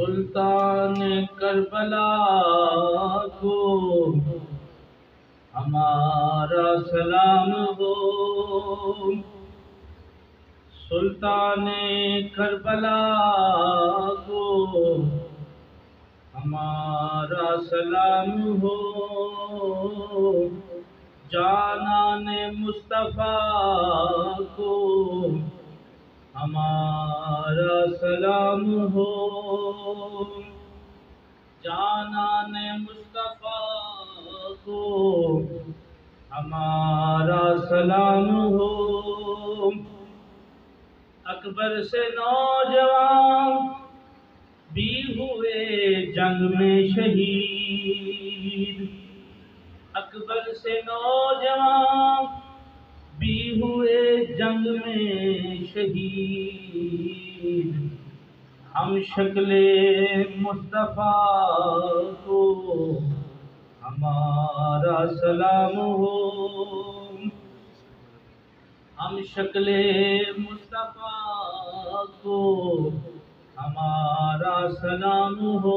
سلطان کربلا کو ہمارا سلام ہو، سلطان کربلا کو ہمارا سلام ہو، جانان مصطفیٰ کو ہمارا سلام ہو، جانان مصطفیٰ کو ہمارا سلام ہو۔ اکبر سے نوجوان بھی ہوئے جنگ میں شہید، اکبر سے نوجوان بھی ہوئے جنگ میں شہید، ہم شکل مصطفیٰ کو ہمارا سلام ہو، ہم شکل مصطفیٰ کو ہمارا سلام ہو،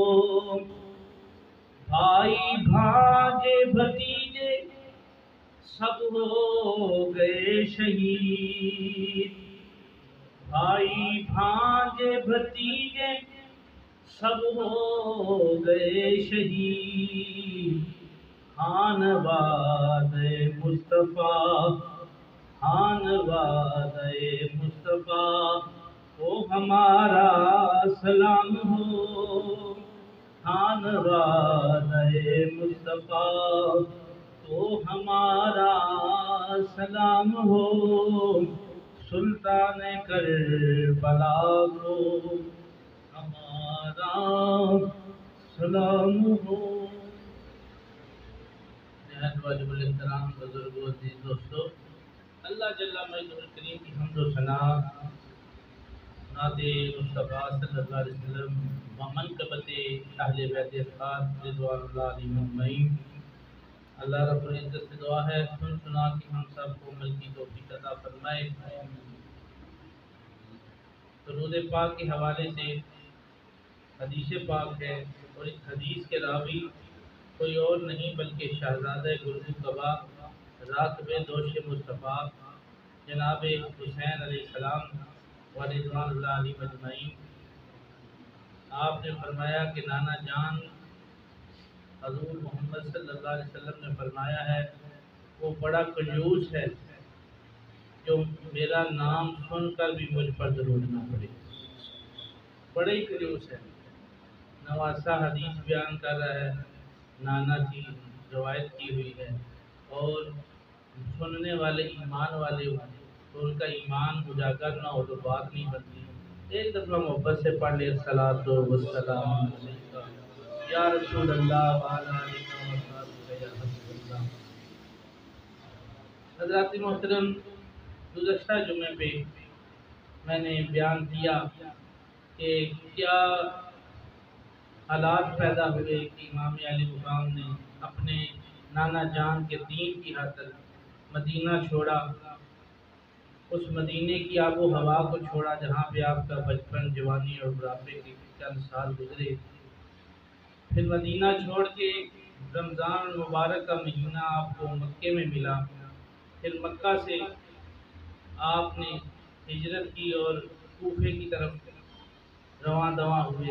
بھائی بھانجے بھتیجے سب ہو گئے شہید، بھائی بھانجے بھتیجے سب ہو گئے شہید، خانواد مصطفیٰ، خانواد مصطفیٰ کو ہمارا سلام ہو، خانواد مصطفیٰ تو ہمارا سلام ہو، سلطان کربلا کو ہمارا سلام ہو۔ نہایت واجب الاحترام بزرگوں، عزیز دوستو، اللہ جل مجدہ الکریم کی حمد و ثنا، نعت مصطفیٰ صلی اللہ علیہ وسلم و منقبت اہل بیت اطہار رضوان اللہ علیہم اجمعین۔ اللہ رب العزت سے دعا ہے سن سنا کہ ہم سب کو عمل کی توفیق عطا فرمائے۔ درود پاک کے حوالے سے حدیث پاک ہے، اور اس حدیث کے راوی کوئی اور نہیں بلکہ شہزادہ گردو قبا راکب دوش مصطفیٰ جناب حسین علیہ السلام و رضوان اللہ علیہ مجمعین۔ آپ نے فرمایا کہ نانا جان حضور محمد صلی اللہ علیہ وسلم نے فرمایا ہے وہ بڑا کنجوس ہے جو میرا نام سن کر بھی مجھ پر درود نہ پڑے، بڑے ہی کنجوس ہے۔ نواسا حدیث بیان کر رہا ہے، نانا کی روایت کی ہوئی ہے، اور سننے والے ایمان والے ہوں تو ان کا ایمان اجاگر نہ ہو تو بات نہیں بنتی۔ ایک دفعہ محبت سے پڑھ لے الصلاۃ والسلام علیکہ یا رسول اللہ وعلی آلہ وصحبہ یا حبیب اللہ۔ حضرات محترم، گزشتہ جمعے پہ میں نے بیان کیا کہ کیا حالات پیدا ہوئے کہ امام علی مقام نے اپنے نانا جان کے دین کی خاطر مدینہ چھوڑا، اس مدینے کی آب و ہوا کو چھوڑا جہاں پہ آپ کا بچپن، جوانی اور بڑھاپے کے چند سال گزرے، پھر مدینہ چھوڑ کے رمضان مبارک کا مہینہ آپ کو مکے میں ملا، پھر مکہ سے آپ نے ہجرت کی اور کوفے کی طرف رواں دواں ہوئے۔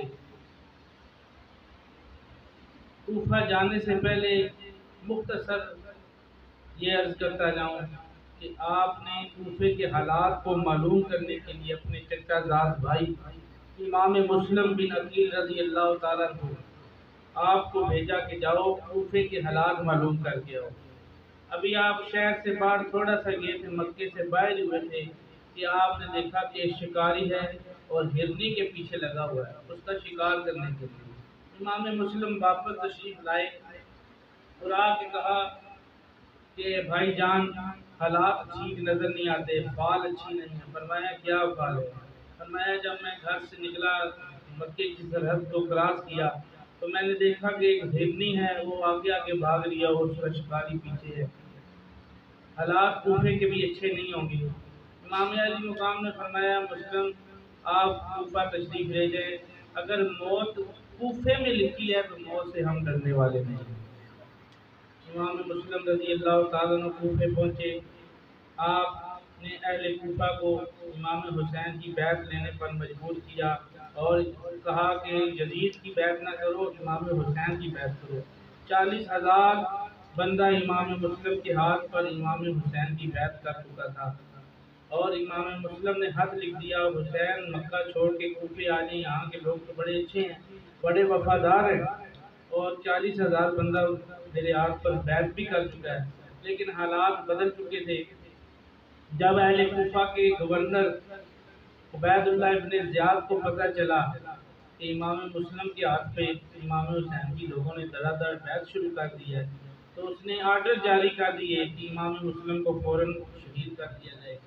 کوفہ جانے سے پہلے مختصر یہ عرض کرتا جاؤں کہ آپ نے کوفے کے حالات کو معلوم کرنے کے لیے اپنے چچا زاد بھائی امام مسلم بن عقیل رضی اللہ تعالیٰ عنہ آپ کو بھیجا کہ جاؤ کوفے کے حالات معلوم کر کے آؤ۔ ابھی آپ شہر سے باہر تھوڑا سا گئے تھے، مکے سے باہر ہوئے تھے کہ آپ نے دیکھا کہ ایک شکاری ہے اور ہرنی کے پیچھے لگا ہوا ہے اس کا شکار کرنے کے لیے۔ امام مسلم واپس تشریف لائے اور آ کے کہا کہ بھائی جان حالات ٹھیک نظر نہیں آتے، فال اچھی نہیں ہے۔ فرمایا کیا فال ہے؟ فرمایا جب میں گھر سے نکلا مکے کی سرحد کو کراس کیا تو میں نے دیکھا کہ ایک ہرنی ہے وہ آگے آگے بھاگ رہی ہے اور اس کا شکاری پیچھے ہے۔ حالات کوفے کے بھی اچھے نہیں ہوں گے۔ امام علی مقام نے فرمایا مسلم آپ کوفہ تشریف لے جائیں، اگر موت کوفے میں لکھی ہے تو موت سے ہم ڈرنے والے نہیں ہیں۔ امام مسلم رضی اللہ تعالیٰ عنہ کوفے پہنچے، آپ نے اہل کوفہ کو امام حسین کی بیعت لینے پر مجبور کیا اور کہا کہ یزید کی بیعت نہ کرو، امام حسین کی بیعت کرو۔ 40,000 بندہ امام مسلم کے ہاتھ پر امام حسین کی بیعت کر چکا تھا، اور امام مسلم نے خط لکھ دیا، حسین مکہ چھوڑ کے کوفے آ جائیں، یہاں کے لوگ تو بڑے اچھے ہیں، بڑے وفادار ہیں، اور 40,000 بندہ میرے ہاتھ پر بیعت بھی کر چکا ہے۔ لیکن حالات بدل چکے تھے۔ جب اہل کوفہ کے گورنر عبید اللہ ابن زیاد کو پتہ چلا کہ امام مسلم کے ہاتھ پہ امام حسین کی لوگوں نے دھڑا دھڑ بیعت شروع کر دی ہے، تو اس نے آرڈر جاری کر دیے کہ امام مسلم کو فوراً شہید کر دیا جائے۔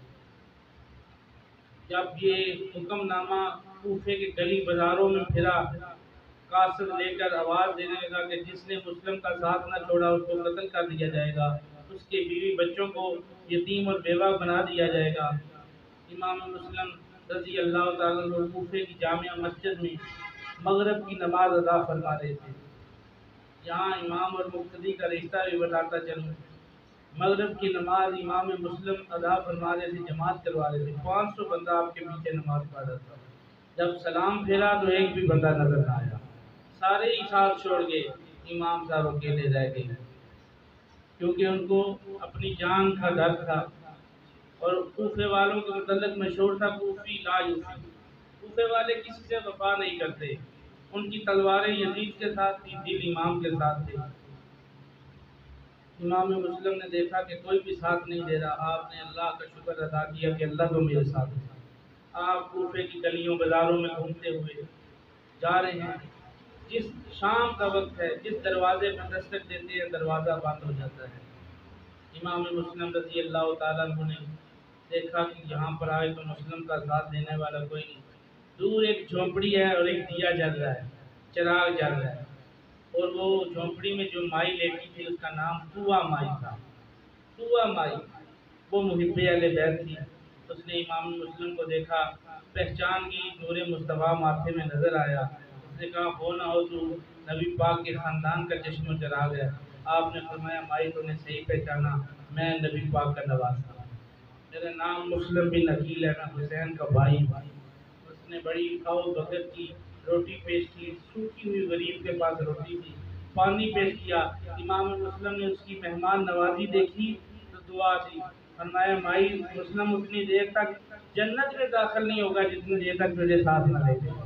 جب یہ حکم نامہ کوفے کے گلی بازاروں میں پھرا، قاصد لے کر آواز دینے لگا کہ جس نے مسلم کا ساتھ نہ چھوڑا اس کو قتل کر دیا جائے گا، اس کے بیوی بچوں کو یتیم اور بیوہ بنا دیا جائے گا۔ امام مسلم رضی اللہ تعالیٰ عنہ کوفے کی جامع مسجد میں مغرب کی نماز ادا فرما رہے تھے۔ یہاں امام اور مقتدی کا رشتہ بھی بتاتا چلوں۔ مغرب کی نماز امام مسلم ادا فرما رہے تھے، جماعت کروا رہے تھے، 500 بندہ آپ کے پیچھے نماز پڑھ رہا تھا۔ جب سلام پھیرا تو ایک بھی بندہ نظر نہ آیا، سارے ہی ساتھ چھوڑ گئے، امام صاحب اکیلے رہ گئے، کیونکہ ان کو اپنی جان کا ڈر تھا۔ اور کوفے والوں کے متعلق مشہور تھا، کوفی لا یوفی، کوفے والے کسی سے وفا نہیں کرتے، ان کی تلواریں یزید کے ساتھ تھی، دل امام کے ساتھ تھے۔ امام مسلم نے دیکھا کہ کوئی بھی ساتھ نہیں دے رہا، آپ نے اللہ کا شکر ادا کیا کہ اللہ تو میرے ساتھ ہے۔ آپ کوفے کی گلیوں بازاروں میں گھومتے ہوئے جا رہے ہیں، جس شام کا وقت ہے، جس دروازے پر دستک دیتے ہیں دروازہ بند ہو جاتا ہے۔ امام مسلم رضی اللہ تعالیٰ عنہ نے دیکھا کہ یہاں پر آئے تو مسلم کا ساتھ دینے والا کوئی نہیں۔ دور ایک جھونپڑی ہے اور ایک دیا جل رہا ہے، چراغ جل رہا ہے، اور وہ جھونپڑی میں جو مائی لیٹی تھی اس کا نام طوہ مائی تھا۔ طوہ مائی وہ محب اہل بیت تھی۔ اس نے امام مسلم کو دیکھا، پہچان کی، نور مصطفیٰ ماتھے میں نظر آیا۔ اس نے کہا ہو نہ ہو تو نبی پاک کے خاندان کا چشم و چراغ ہے۔ آپ نے فرمایا مائی تو نے صحیح پہچانا، میں نبی پاک کا نواز ہوں، میرا نام مسلم بن عقیل ہے، میں حسین کا بھائی ہوں۔ اس نے بڑی کھاؤ بغیر کی روٹی پیش کی، سوکھی ہوئی غریب کے پاس روٹی تھی، پانی پیش کیا۔ امام مسلم نے اس کی مہمان نوازی دیکھی تو دعا دی، فرمایا مائی مسلم اتنی دیر تک جنت میں داخل نہیں ہوگا جتنی دیر تک تجھے ساتھ نہ لے دے۔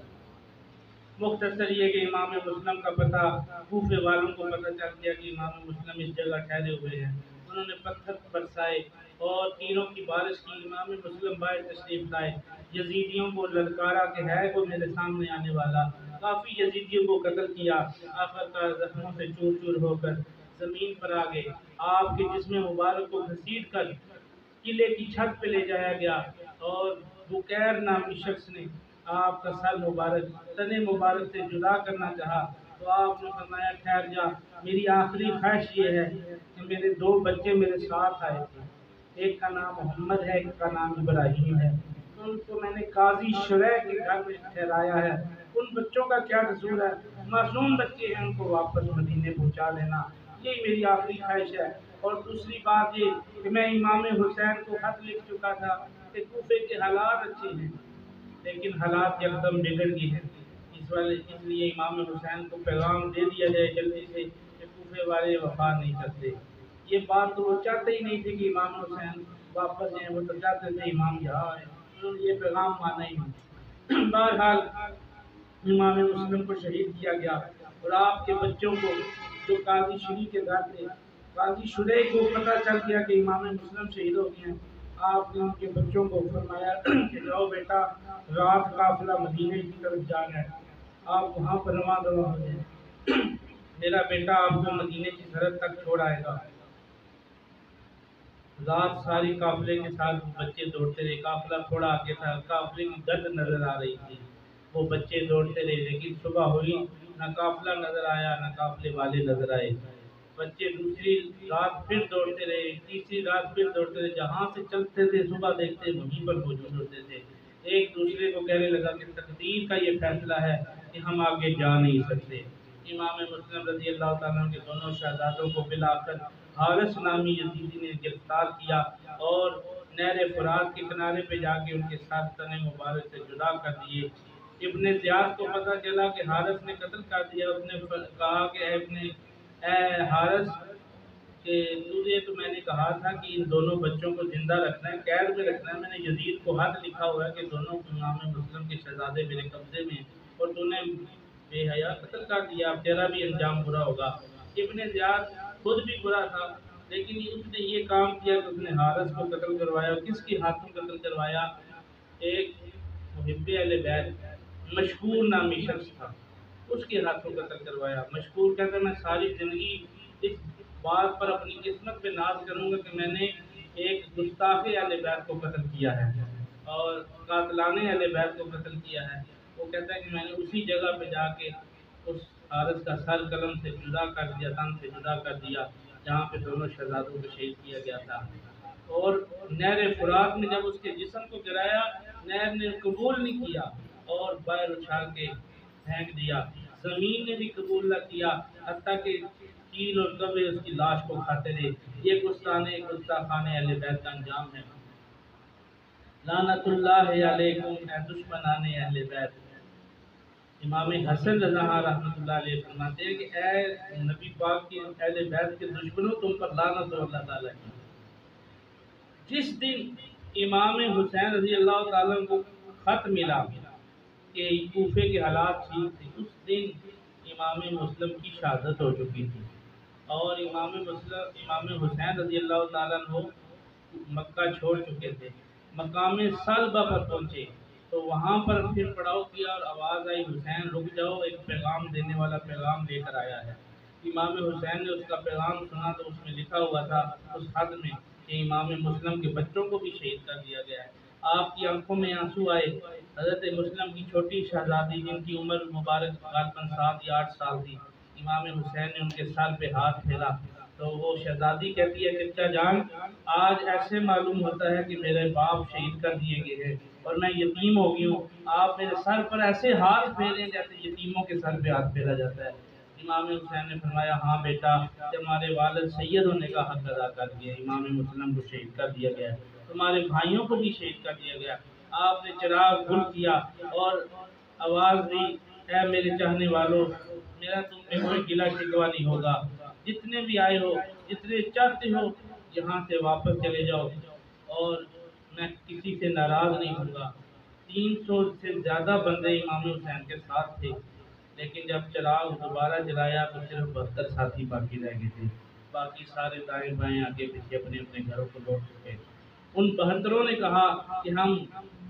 مختصر یہ کہ امام مسلم کا پتہ کوفے والوں کو پتہ چل گیا کہ امام مسلم اس جگہ ٹھہرے ہوئے ہیں۔ انہوں نے پتھر برسائے اور تیروں کی بارش کی، امام مسلم باہر تشریف لائے، یزیدیوں کو للکارا کہ ہے کوئی میرے سامنے آنے والا، کافی یزیدیوں کو قتل کیا، آخر کار زخموں سے چور چور ہو کر زمین پر آ گئے۔ آپ کے جسم مبارک کو گھسیٹ کر قلعے کی چھت پہ لے جایا گیا، اور بکیر نامی شخص نے آپ کا سر مبارک تن مبارک سے جدا کرنا چاہا تو آپ نے فرمایا ٹھہر جا، میری آخری خواہش یہ ہے کہ میرے 2 بچے میرے ساتھ آئے تھے، ایک کا نام محمد ہے، ایک کا نام ابراہیم ہے، ان کو میں نے قاضی شرح کے گھر میں ٹھہرایا ہے، ان بچوں کا کیا قصور ہے، معصوم بچے ہیں، ان کو واپس مدینے پہنچا لینا، یہی میری آخری خواہش ہے۔ اور دوسری بات یہ کہ میں امام حسین کو خط لکھ چکا تھا کہ کوفے کے حالات اچھے ہیں لیکن حالات یکدم بگڑ گئے ہیں، اس لیے امام حسین کو پیغام دے دیا جائے جلدی سے کہ کوفے والے وفا نہیں کرتے۔ یہ بات تو وہ چاہتے ہی نہیں تھے کہ امام حسین واپس جائیں، وہ تو چاہتے تھے امام یہاں آئے، انہوں نے یہ پیغام مانا ہی نہیں۔ بہرحال امام مسلم کو شہید کیا گیا، اور آپ کے بچوں کو جو قاضی شریح کے گھر تھے، قاضی شریح کو پتہ چل گیا کہ امام مسلم شہید ہو گئے ہیں، آپ نے ان کے بچوں کو فرمایا کہ جاؤ بیٹا، رات قافلہ مدینے کی طرف جانا ہے، آپ وہاں پر رواں ہو جائیں، میرا بیٹا آپ کو مدینے کی سرحد تک چھوڑ آئے گا۔ رات ساری قافلے کے ساتھ بچے دوڑتے رہے، قافلہ تھوڑا آگے تھا، قافلے کی گرد نظر آ رہی تھی، وہ بچے دوڑتے رہے، لیکن صبح ہوئی، نہ قافلہ نظر آیا نہ قافلے والے نظر آئے۔ بچے دوسری رات پھر دوڑتے رہے، تیسری رات پھر دوڑتے رہے، جہاں سے چلتے تھے صبح دیکھتے وہیں پر موجود ہوتے تھے۔ ایک دوسرے کو کہنے لگا کہ تقدیر کا یہ فیصلہ ہے کہ ہم آگے جا نہیں سکتے۔ امام مسلم رضی اللہ تعالیٰ عنہ کے دونوں شہزادوں کو بلا کر حارث نامی یزیدی نے گرفتار کیا اور نہر فرات کے کنارے پہ جا کے ان کے ساتھ تن مبارک سے جدا کر دیے۔ ابن زیاد کو پتہ چلا کہ حارث نے قتل کر دیا۔ اس نے کہا کہ اے حارث کہ تجھے تو میں نے کہا تھا کہ ان دونوں بچوں کو زندہ رکھنا ہے، قید میں رکھنا ہے۔ میں نے یزید کو خط لکھا ہوا ہے کہ دونوں امام مسلم کے شہزادے میرے قبضے میں، اور تو نے بے حیا قتل کر دیا، اب تیرا بھی انجام برا ہوگا۔ ابن زیاد خود بھی برا تھا، لیکن اس نے یہ کام کیا کہ اس نے حارث کو قتل کروایا۔ کس کے ہاتھوں قتل کروایا؟ ایک محب اہل بیت مشہور نامی شخص تھا، اس کے ہاتھوں قتل کروایا۔ مشہور کہتا ہے میں ساری زندگی اس بات پر اپنی قسمت پہ ناز کروں گا کہ میں نے ایک گستاخ اہل بیت کو قتل کیا ہے اور قاتلان اہل بیت کو قتل کیا ہے۔ وہ کہتا ہے کہ میں نے اسی جگہ پہ جا کے اس حارث کا سر قلم سے جدا کر دیا، تن سے جدا کر دیا، جہاں پہ دونوں شہزادوں کو شہید کیا گیا تھا۔ اور نہر فرات میں جب اس کے جسم کو گرایا، نہر نے قبول نہیں کیا اور باہر اچھال کے پھینک دیا۔ زمین نے بھی قبول نہ کیا، حتیٰ کہ چیل اور کبے اس کی لاش کو کھاتے رہے۔ یہ گستاخانہ اہل بیت کا انجام ہے۔ لعنت اللہ علیکم اے دشمنان اہل بیت۔ امام حسن رضا رحمۃ اللہ علیہ فرماتے ہیں کہ اے نبی پاک کی اہل بیت کے دشمنوں، تم پر لعنت ہو اللہ تعالیٰ کی۔ جس دن امام حسین رضی اللہ تعالیٰ کو خط ملا کہ کوفے کے حالات ٹھیک تھے، اس دن امام مسلم کی شہادت ہو چکی تھی، اور امام حسین رضی اللہ تعالیٰ عنہ مکہ چھوڑ چکے تھے، مقام صلبہ پر پہنچے تو وہاں پر پھر پڑاؤ کیا اور آواز آئی حسین رک جاؤ، ایک پیغام دینے والا پیغام لے کر آیا ہے۔ امام حسین نے اس کا پیغام سنا تو اس میں لکھا ہوا تھا اس خط میں کہ امام مسلم کے بچوں کو بھی شہید کر دیا گیا ہے۔ آپ کی آنکھوں میں آنسو آئے۔ حضرت مسلم کی چھوٹی شہزادی جن کی عمر مبارک غالباً 7 یا 8 سال تھی، امام حسین نے ان کے سر پہ ہاتھ پھیرا تو وہ شہزادی کہتی ہے کہ چچا جان، آج ایسے معلوم ہوتا ہے کہ میرے باپ شہید کر دیے گئے ہیں اور میں یتیم ہو گئی ہوں، آپ میرے سر پر ایسے ہاتھ پھیریں جیسے یتیموں کے سر پہ ہاتھ پھیرا جاتا ہے۔ امام حسین نے فرمایا ہاں بیٹا، تمہارے والد سید ہونے کا حق ادا کر دیا، امام مسلم کو شہید کر دیا گیا، تمہارے بھائیوں کو بھی شہید کر دیا گیا۔ آپ نے چراغ گل کیا اور آواز دی اے میرے چاہنے والوں، میرا تم پہ کوئی گلہ شکوہ نہیں ہوگا، جتنے بھی آئے ہو، جتنے چاہتے ہو یہاں سے واپس چلے جاؤ اور میں کسی سے ناراض نہیں ہوں گا۔ 300 سے زیادہ بندے امام حسین کے ساتھ تھے، لیکن جب چراغ دوبارہ جلایا تو صرف 72 ساتھی باقی رہ گئے تھے، باقی سارے دائیں بائیں آگے پیچھے اپنے اپنے گھروں کو لوٹ چکے۔ ان 72 نے کہا کہ ہم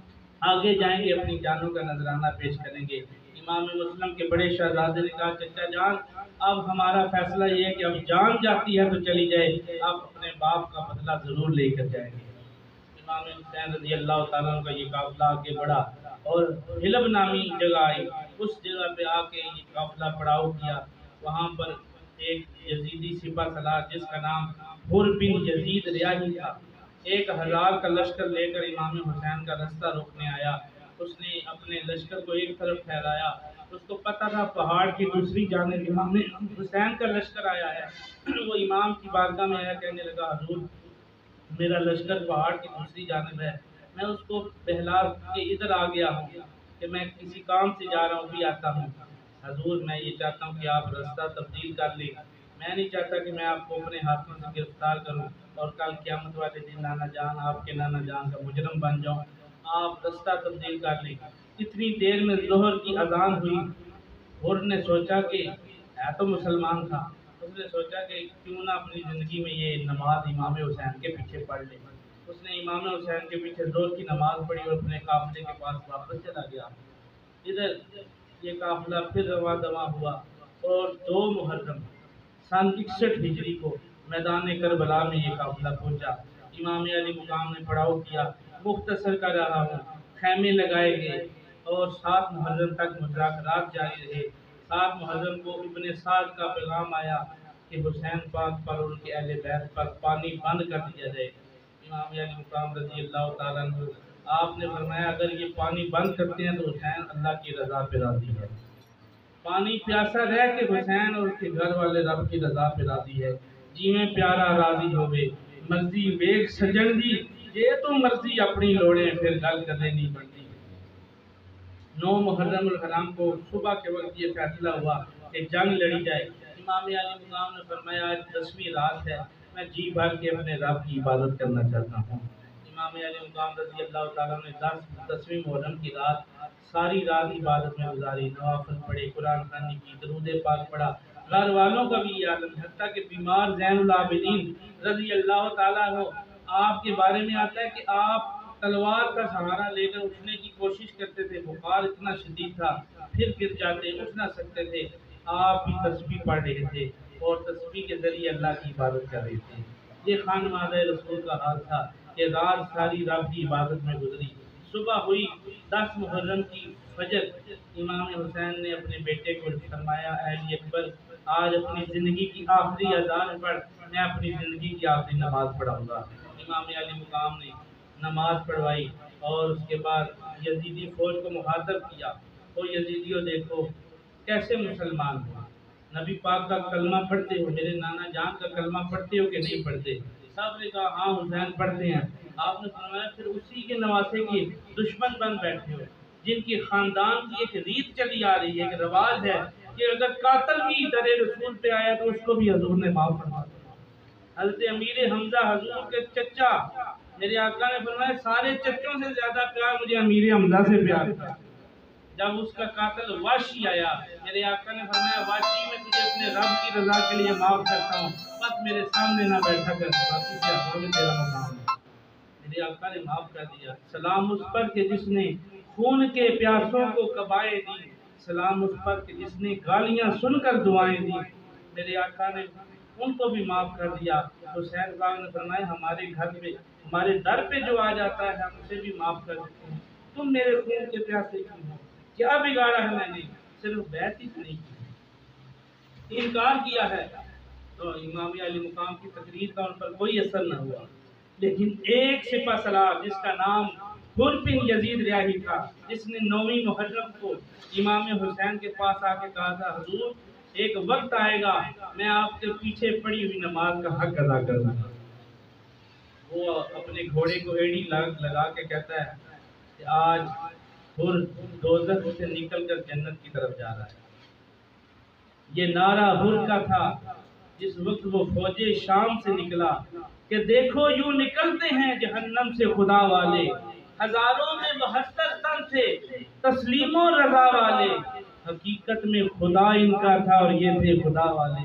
آگے جائیں گے، اپنی جانوں کا نذرانہ پیش کریں گے۔ امام مسلم کے بڑے شہزادے نے کہا چچا جان، اب ہمارا فیصلہ یہ ہے کہ اب جان جاتی ہے تو چلی جائے، اب اپنے باپ کا بدلہ ضرور لے کر جائیں گے۔ امام حسین رضی اللہ تعالیٰ کا یہ قافلہ آگے بڑھا اور حلب نامی جگہ آئی، اس جگہ پہ آ کے یہ قافلہ پڑاؤ کیا۔ وہاں پر ایک یزیدی سپہ سالار جس کا نام حر بن یزید ریاحی تھا، 1000 کا لشکر لے کر امام حسین کا رستہ روکنے آیا۔ اس نے اپنے لشکر کو ایک طرف پھیلایا، اس کو پتہ تھا پہاڑ کی دوسری جانب امام حسین کا لشکر آیا ہے۔ وہ امام کی بارگاہ میں آیا، کہنے لگا حضور میرا لشکر پہاڑ کی دوسری جانب ہے، میں اس کو بہلا کے ادھر آ گیا ہوں کہ میں کسی کام سے جا رہا ہوں، بھی آتا ہوں۔ حضور میں یہ چاہتا ہوں کہ آپ رستہ تبدیل کر لیں، میں نہیں چاہتا کہ میں آپ کو اپنے ہاتھوں سے گرفتار کروں اور کل قیامت والے دن نانا جان آپ کے نانا جان کا مجرم بن جاؤں، آپ رستہ تبدیل کر لیں۔ اتنی دیر میں ظہر کی اذان ہوئی۔ حر نے سوچا کہ ہے تو مسلمان تھا، اس نے سوچا کہ کیوں نہ اپنی زندگی میں یہ نماز امام حسین کے پیچھے پڑھ لے۔ اس نے امام حسین کے پیچھے ظہر کی نماز پڑھی اور اپنے قافلے کے پاس واپس چلا گیا۔ ادھر یہ قافلہ پھر رواں دواں ہوا اور 2 محرم سن 61 ہجری کو میدان کربلا میں یہ قافلہ پہنچا۔ امام علی مقام نے پڑاؤ کیا۔ مختصر کر رہا ہوں، خیمے لگائے گئے اور 7 محرم تک مذاکرات جاری رہے۔ 7 محرم کو ابن سعد کا پیغام آیا کہ حسین پاک پر اور ان کے اہل بیت پر پانی بند کر دیا جائے۔ امام علی مقام رضی اللہ تعالیٰ عنہ آپ نے فرمایا اگر یہ پانی بند کرتے ہیں تو حسین اللہ کی رضا پہ راضی ہے، پانی پیاسا رہ کے حسین اور اس کے گھر والے رب کی رضا پہ راضی ہے، جی میں پیارا راضی ہوئے مرضی ویگ سجن دی، یہ تو مرضی اپنی لوڑیں پھر گل کرنے نہیں پڑتی۔ 9 محرم الحرام کو صبح کے وقت یہ فیصلہ ہوا کہ جنگ لڑی جائے۔ امام علی مقام نے فرمایا آج 10ویں رات ہے، میں جی بھر کے اپنے رب کی عبادت کرنا چاہتا ہوں۔ امام علی مقام رضی اللہ تعالیٰ نے 10ویں محرم کی رات ساری رات عبادت میں گزاری، نوافل پڑھے، قرآن خوانی کی، درود پاک پڑھا، گھر والوں کا بھی یہ عالم، حتیٰ کہ بیمار زین العابدین رضی اللہ تعالیٰ عنہ آپ کے بارے میں آتا ہے کہ آپ تلوار کا سہارا لے کر اٹھنے کی کوشش کرتے تھے، بخار اتنا شدید تھا، پھر گر جاتے، اٹھ نہ سکتے تھے، آپ بھی تسبیح پڑھ رہے تھے اور تسبیح کے ذریعے اللہ کی عبادت کر رہے تھے۔ یہ خانوادہ رسول کا حال تھا کہ رات ساری رب کی عبادت میں گزری۔ صبح ہوئی 10 محرم کی فجر، امام حسین نے اپنے بیٹے کو فرمایا اے علی اکبر آج اپنی زندگی کی آخری اذان پڑھ، میں اپنی زندگی کی آخری نماز پڑھاؤں گا۔ امام علی مقام نے نماز پڑھوائی اور اس کے بعد یزیدی فوج کو مخاطب کیا، او یزیدیوں دیکھو کیسے مسلمان ہو، نبی پاک کا کلمہ پڑھتے ہو، میرے نانا جان کا کلمہ پڑھتے ہو کہ نہیں پڑھتے؟ سب نے کہا ہاں حسین پڑھتے ہیں۔ آپ نے فرمایا پھر اسی کے نواسے کی دشمن بن بیٹھے ہو، جن کی خاندان کی ایک ریت چلی آ رہی ہے، ایک رواج ہے کہ اگر قاتل بھی در رسول پہ آیا تو اس کو بھی حضور نے معاف فرما دیا۔ حضرت امیر حمزہ حضور کے چچا، میرے آقا نے فرمایا سارے چچوں سے زیادہ پیار مجھے امیر حمزہ سے پیار تھا۔ جب اس کا قاتل واشی آیا، میرے آقا نے فرمایا واشی میں تجھے اپنے رب کی رضا کے لیے معاف کرتا ہوں، بس میرے سامنے نہ بیٹھا کر، باقی سے آقا میں تیرا مقام ہے۔ میرے آقا نے معاف کر دیا۔ سلام اس پر کہ جس نے خون کے پیاسوں کو کبائے دی، سلام اس پر کہ جس نے گالیاں سن کر دعائیں دی، میرے آقا نے ان کو بھی معاف کر دیا۔ حسین صاحب نے فرمایا ہمارے گھر پہ، ہمارے در پہ جو آ جاتا ہے ہم اسے بھی معاف کر دیتے ہیں، تم میرے خون کے پیاسے کیوں ہو؟ کیا بگاڑا ہے میں نے؟ صرف بیعت ہی نہیں کی، انکار کیا ہے۔ تو امام علی مقام کی تقریر کا ان پر کوئی اثر نہ ہوا، لیکن ایک سپہ سالار جس کا نام حر بن یزید ریاحی تھا، جس نے 9ویں محرم کو امام حسین کے پاس آ کے کہا تھا حضور ایک وقت آئے گا میں آپ کے پیچھے پڑی ہوئی نماز کا حق ادا کروں گا۔ وہ اپنے گھوڑے کو ایڑی لگا کے کہتا ہے کہ آج حر دوزخ سے نکل کر جنت کی طرف جا رہا ہے۔ یہ نعرہ حر کا تھا جس وقت وہ فوج شام سے نکلا کہ دیکھو یوں نکلتے ہیں جہنم سے خدا والے، ہزاروں میں 72 تن تھے تسلیم و رضا والے، حقیقت میں خدا ان کا تھا اور یہ تھے خدا والے۔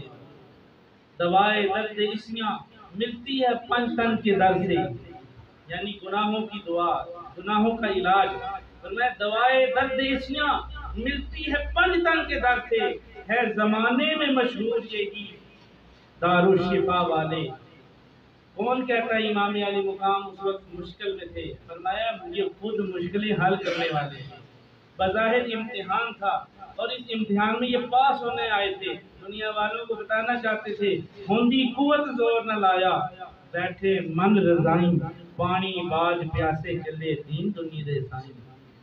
دوائے درد اسیاں ملتی ہے 5 تن کے در سے، یعنی گناہوں کی دعا، گناہوں کا علاج، فرمایا دوائے درد اسیاں ملتی ہے 5 تن کے در سے، ہے زمانے میں مشہور یہی دارالشفا والے۔ کون کہتا ہے امام علی مقام اس وقت مشکل میں تھے؟ فرمایا یہ خود مشکلیں حل کرنے والے ہیں۔ بظاہر امتحان تھا اور اس امتحان میں یہ پاس ہونے آئے تھے، دنیا والوں کو بتانا چاہتے تھے ہوندی قوت زور نہ لایا، بیٹھے من رضائیں پانی باج پیاسے چلے دین دنیا دے سائیں۔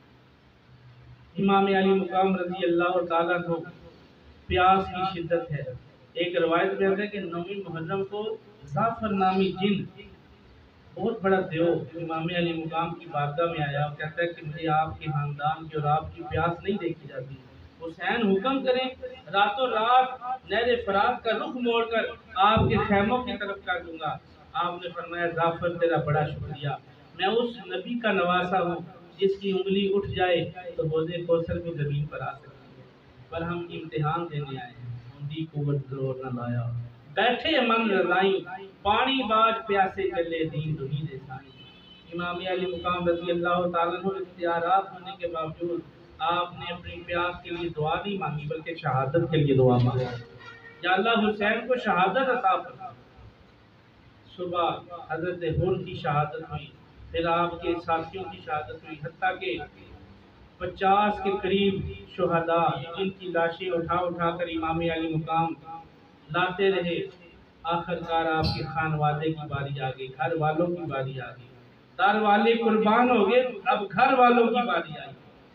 امام علی مقام رضی اللہ تعالیٰ کو پیاس کی شدت ہے۔ ایک روایت میں آتا ہے کہ 9ویں محرم کو ظافر نامی جن بہت بڑا دیو امام علی مقام کی بارگاہ میں آیا اور کہتا ہے کہ مجھے آپ کے خاندان کی اور آپ کی پیاس نہیں دیکھی جاتی، حسین حکم کریں راتوں رات نہر فرات کا رخ موڑ کر آپ کے خیموں کی طرف کر دوں گا۔ آپ نے فرمایا ظافر تیرا بڑا شکریہ، میں اس نبی کا نواسا ہوں جس کی انگلی اٹھ جائے تو حوض کوثر بھی زمین پر آ سکتی ہے، پر ہم امتحان دینے آئے ہیں، ہوندی قوت زور نہ لایا، بیٹھے من رضائیں پانی باج پیاسے چلے دین دنیا دے سائیں۔ امام علی مقام رضی اللہ تعالیٰ عنہ اختیارات ہونے کے باوجود آپ نے اپنی پیاس کے لیے دعا نہیں مانگی بلکہ شہادت کے لیے دعا مانگی، یا اللہ حسین کو شہادت عطا فرما۔ صبح حضرت حر کی شہادت ہوئی، پھر آپ کے ساتھیوں کی شہادت ہوئی، حتیٰ کہ 50 کے قریب شہداء جن کی لاشیں اٹھا اٹھا کر امام علی مقام لاتے رہے، آخر کار آپ کے خانوادے کی باری آ گئی، گھر والوں کی باری آ گئی۔ دار والے قربان ہو گئے، اب گھر والوں کی باری آئی۔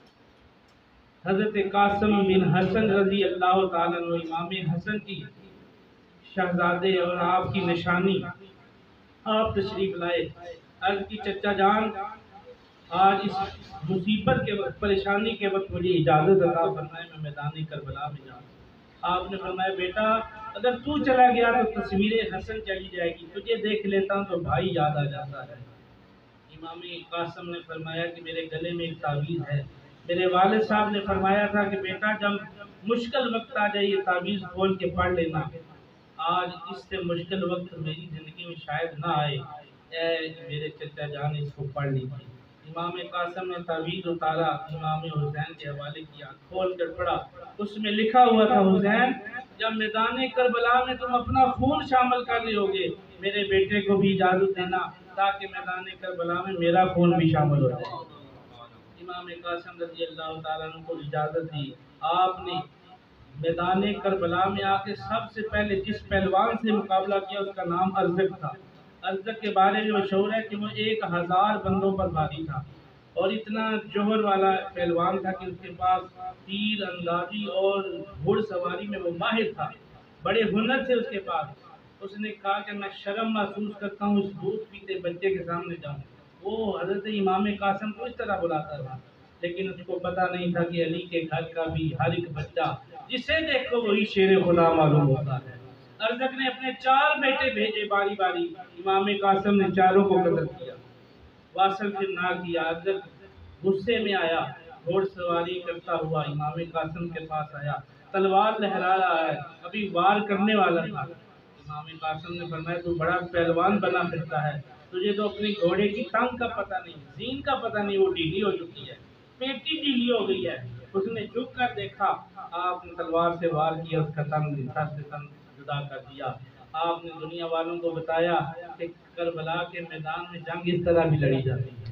حضرت قاسم بن حسن رضی اللہ تعالیٰ عنہ، امام حسن کی شہزادے اور آپ کی نشانی، آپ تشریف لائے۔ عرض کی چچا جان، آج اس مصیبت کے وقت، پریشانی کے وقت مجھے اجازت عطا فرمائے، میں میدان کربلا میں جاؤں۔ آپ نے فرمایا بیٹا اگر تو چلا گیا تو تصویر حسن چلی جائے گی، تجھے دیکھ لیتا ہوں تو بھائی یاد آ جاتا ہے۔ امام قاسم نے فرمایا کہ میرے گلے میں ایک تعویذ ہے، میرے والد صاحب نے فرمایا تھا کہ بیٹا جب مشکل وقت آ جائے یہ تعویذ کھول کے پڑھ لینا، آج اس سے مشکل وقت میری زندگی میں شاید نہ آئے، اے میرے چچا جان اس کو پڑھ لیجیے۔ امام قاسم نے تعویذ اتارا، امام حسین کے حوالے کیا، کھول کر پڑھا، اس میں لکھا ہوا تھا حسین جب میدان کربلا میں تم اپنا خون شامل کر رہے ہوگے میرے بیٹے کو بھی اجازت دینا تاکہ میدان کربلا میں میرا خون بھی شامل ہو جائے۔ امام قاسم رضی اللہ تعالیٰ عنہ کو اجازت دی۔ آپ نے میدان کربلا میں آ کے سب سے پہلے جس پہلوان سے مقابلہ کیا اس کا نام ارزق تھا۔ ارزق کے بارے میں مشہور ہے کہ وہ 1000 بندوں پر بھاری تھا اور اتنا جوہر والا پہلوان تھا کہ اس کے پاس تیر اندازی اور گھڑ سواری میں وہ ماہر تھا، بڑے ہنر تھے اس کے پاس۔ اس نے کہا کہ میں شرم محسوس کرتا ہوں اس دودھ پیتے بچے کے سامنے جاؤں۔ وہ حضرت امام قاسم کو اس طرح بلاتا تھا، لیکن اس کو پتہ نہیں تھا کہ علی کے گھر کا بھی ہر ایک بچہ جسے دیکھو وہی شیر خدا معلوم ہوتا ہے۔ ارزق نے اپنے 4 بیٹے بھیجے باری باری، امام قاسم نے چاروں کو قتل کیا، واصل پھر نہ کیا۔ ارزق غصے میں آیا، گھوڑ سواری کرتا ہوا امام قاسم کے پاس آیا، تلوار لہرا رہا ہے، ابھی وار کرنے والا تھا۔ امام قاسم نے فرمایا تو بڑا پہلوان بنا پھرتا ہے، تجھے تو اپنے گھوڑے کی ٹانگ کا پتہ نہیں، زین کا پتہ نہیں، وہ ڈھیلی ہو چکی ہے، پیٹی ڈھیلی ہو گئی ہے۔ اس نے جھک کر دیکھا، آپ نے تلوار سے وار کیا، اس کا تن سر سے تن جدا کر دیا۔ آپ نے دنیا والوں کو بتایا کہ کربلا کے میدان میں جنگ اس طرح بھی لڑی جاتی ہے۔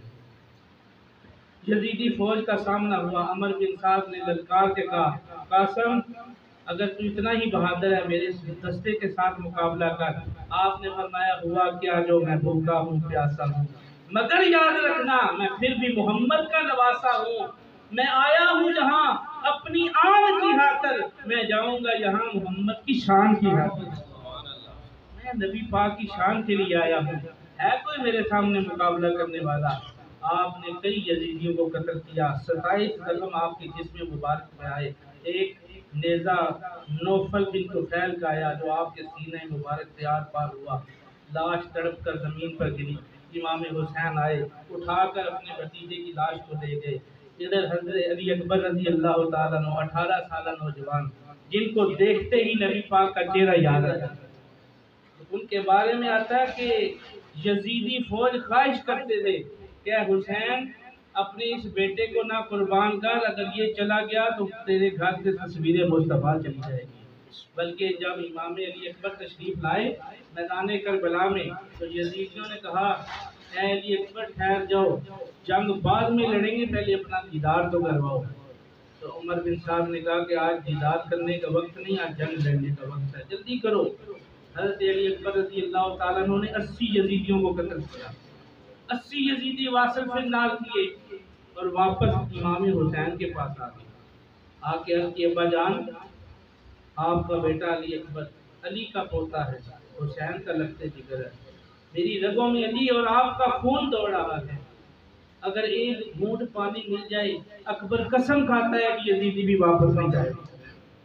یزیدی فوج کا سامنا ہوا، عمر بن سعد نے للکار کے کہا قاسم اگر تو اتنا ہی بہادر ہے میرے دستے کے ساتھ مقابلہ کر۔ آپ نے فرمایا ہوا کیا جو میں بھوکا ہوں پیاسا ہوں، مگر یاد رکھنا میں پھر بھی محمد کا نواسا ہوں، میں آیا ہوں جہاں اپنی آن کی خاطر، میں جاؤں گا یہاں محمد کی شان کی خاطر، میں نبی پاک کی شان کے لیے آیا ہوں، ہے کوئی میرے سامنے مقابلہ کرنے والا؟ آپ نے کئی یزیدیوں کو قتل کیا، 27 زخم آپ کے جسم مبارک میں آئے، ایک نیزہ نوفل بن طفیل کا آیا جو آپ کے سینہ مبارک سے آر پار ہوا، لاش تڑپ کر زمین پر گری۔ امام حسین آئے، اٹھا کر اپنے بھتیجے کی لاش کو لے گئے۔ ادھر حضرت علی اکبر رضی اللہ تعالیٰ عنہ 18 سالہ نوجوان جن کو دیکھتے ہی نبی پاک کا چہرہ یاد آ جاتا، ان کے بارے میں آتا ہے کہ یزیدی فوج خواہش کرتے تھے کہ حسین اپنے اس بیٹے کو نہ قربان کر، اگر یہ چلا گیا تو تیرے گھر سے تصویر مصطفیٰ چلی جائے گی۔ بلکہ جب امام علی اکبر تشریف لائے میدان کربلا میں تو یزیدیوں نے کہا اے علی اکبر ٹھہر جاؤ، جنگ بعد میں لڑیں گے، پہلے اپنا دیدار تو کرواؤ۔ تو عمر بن سعد نے کہا کہ آج دیدار کرنے کا وقت نہیں، آج جنگ لڑنے کا وقت ہے، جلدی کرو۔ حضرت علی اکبر رضی اللہ تعالیٰ عنہ نے 80 یزیدیوں کو قتل کیا، 80 یزیدی واصل پھر نال کیے اور واپس امام حسین کے پاس آ گئے۔ آ کے عرض کی ابا جان آپ کا بیٹا علی اکبر علی کا پوتا ہے، حسین کا لگتے جگر ہے، میری رگوں میں علی اور آپ کا خون دوڑ رہا ہے، اگر ایک گھونٹ پانی مل جائے اکبر قسم کھاتا ہے کہ یزیدی بھی واپس نہیں جائے گا،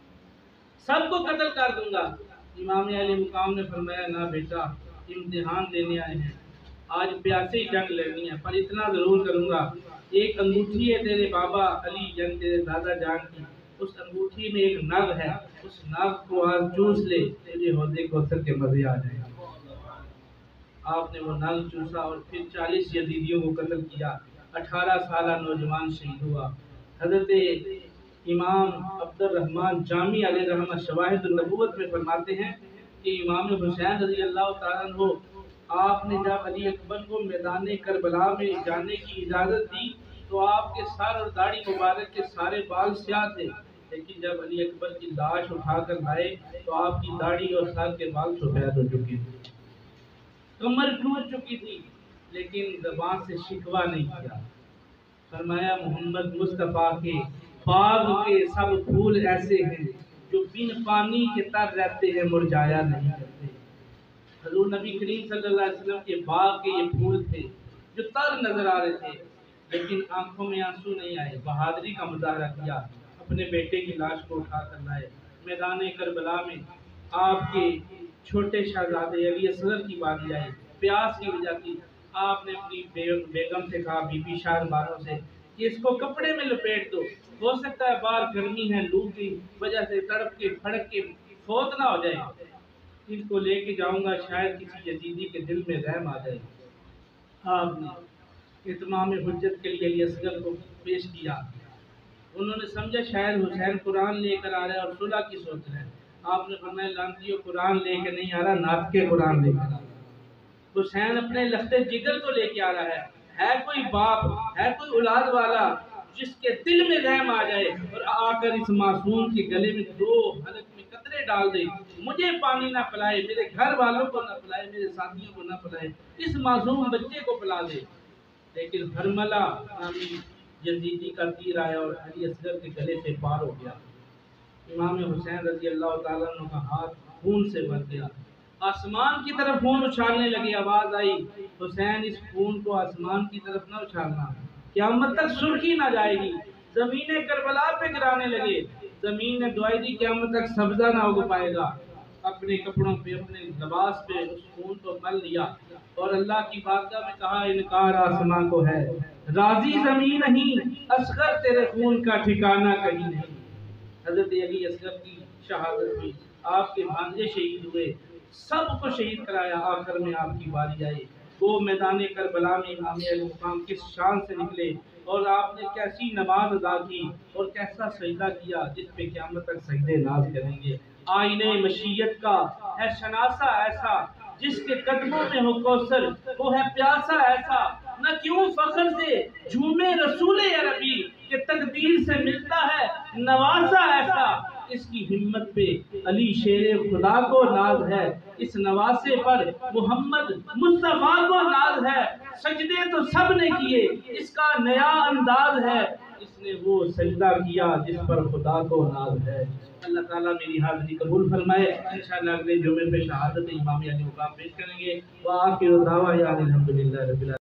سب کو قتل کر دوں گا۔ امام علی مقام نے فرمایا نہ بیٹا، امتحان دینے آئے ہیں، آج پیاسے ہی جنگ لڑنی ہے، پر اتنا ضرور کروں گا، ایک انگوٹھی ہے تیرے بابا علی جنگ تیرے دادا جان کی، اس انگوٹھی میں ایک نگ ہے، اس نگ کو آج چوس لے، تیرے حوضے کوثر کے مزے آ جائیں۔ آپ نے وہ نگ چوسا اور پھر 40 یزیدیوں کو قتل کیا، 18 سالہ نوجوان شہید ہوا۔ حضرت امام عبد الرحمن جامی علیہ رحمہ شواہد النبوت میں فرماتے ہیں کہ امام حسین رضی اللہ تعالیٰ عنہ آپ نے جب علی اکبر کو میدان کربلا میں جانے کی اجازت دی تو آپ کے سر اور داڑھی مبارک کے سارے بال سیاہ تھے، لیکن جب علی اکبر کی لاش اٹھا کر لائے تو آپ کی داڑھی اور سر کے بال سفید ہو چکے تھے، کمر ٹوٹ چکی تھی، لیکن زبان سے شکوہ نہیں کیا۔ فرمایا محمد مصطفیٰ کے باغ کے سب پھول ایسے ہیں جو بن پانی کے تر رہتے ہیں، مرجایا نہیں کرتے۔ حضور نبی کریم صلی اللہ علیہ وسلم کے باغ کے یہ پھول تھے جو تر نظر آ رہے تھے، لیکن آنکھوں میں آنسو نہیں آئے۔ بہادری کا مظاہرہ کیا، اپنے بیٹے کی لاش کو اٹھا کر لائے۔ میدان کربلا میں آپ کے چھوٹے شہزادے علی اصغر کی باری آئی، پیاس کی وجہ تھی۔ آپ نے اپنی بیگم سے کہا، بی بی شاہر بانو سے، کہ اس کو کپڑے میں لپیٹ دو، ہو سکتا ہے باہر گرمی ہے، لو کی وجہ سے تڑپ کے پھڑک کے فوت نہ ہو جائے۔ ان کو لے کے جاؤں گا، شاید کسی یزیدی کے دل میں رحم آ جائے۔ آپ نے اتمام حجت کے لیے علی اصغر کو پیش کیا۔ انہوں نے سمجھا شاید حسین قرآن لے کر آ رہا ہے اور صلح کی سوچ رہے ہیں۔ آپ نے فرمایا لعنتیو، قرآن لے کے نہیں آ رہا، نعت کے قرآن لے کر آ رہا ہے۔ حسین اپنے لخت جگر کو لے کے آ رہا ہے کوئی باپ، ہے کوئی اولاد والا جس کے دل میں رحم آ جائے اور آ کر اس معصوم کے گلے میں دو حلق میں قطرے ڈال دے، مجھے پانی نہ پلائے، میرے گھر والوں کو نہ پلائے، میرے ساتھیوں کو نہ پلائے، اس معصوم بچے کو پلا دے۔ لیکن ہرملہ نامی یزیدی کا تیر آیا اور علی اصغر کے گلے سے پار ہو گیا۔ امام حسین رضی اللہ تعالیٰ عنہ کا ہاتھ خون سے بھر گیا، آسمان کی طرف خون اچھالنے لگے۔ آواز آئی، حسین اس خون کو آسمان کی طرف نہ اچھالنا، قیامت تک سرخی نہ جائے گی۔ زمین کربلا پہ گرانے لگے، زمین نے دعائی دی قیامت تک سبزہ نہ اگ پائے گا۔ اپنے کپڑوں پہ، اپنے لباس پہ اس خون کو مل لیا اور اللہ کی بارگاہ میں کہا، انکار آسمان کو ہے، راضی زمین نہیں، اصغر تیرے خون کا ٹھکانہ کہیں نہیں۔ حضرت علی اصغر کی شہادت ہوئی، آپ کے بھانجے شہید ہوئے، سب کو شہید کرایا۔ آخر میں آپ کی باری آئی۔ وہ میدان کربلا میں امام علیہ السلام کس شان سے نکلے اور آپ نے کیسی نماز ادا کی اور کیسا سجدہ کیا جس پہ قیامت تک سجدے ناز کریں گے۔ آئینے مشیت کا ہے شناسا ایسا، جس کے قدموں میں ہو کوثر، وہ ہے پیاسا ایسا، نہ کیوں فخر سے جھومے رسول عربی، کہ تقدیر سے ملتا ہے نوازا ایسا۔ اس کی ہمت پہ علی شیر خدا کو ناز ہے، اس نواسے پر محمد مصطفیٰ کو ناز ہے۔ سجدے تو سب نے کیے، اس کا نیا انداز ہے، اس نے وہ سجدہ کیا جس پر خدا کو ناز ہے۔ اللہ تعالیٰ میری حاضری قبول فرمائے۔ انشاءاللہ اگلے جمعے پہ شہادت امام علی مقام پیش کریں گے۔ وآخر دعوانا الحمدللہ رب العالمین۔